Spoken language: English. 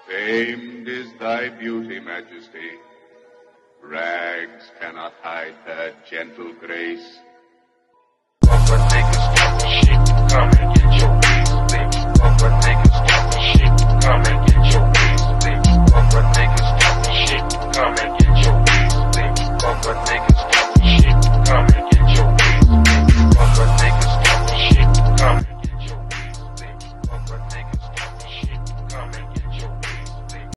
Famed is thy beauty, Majesty. Rags cannot hide her gentle grace. Other niggas talking shit, come and get your face fixed. Other niggas talking shit, come and get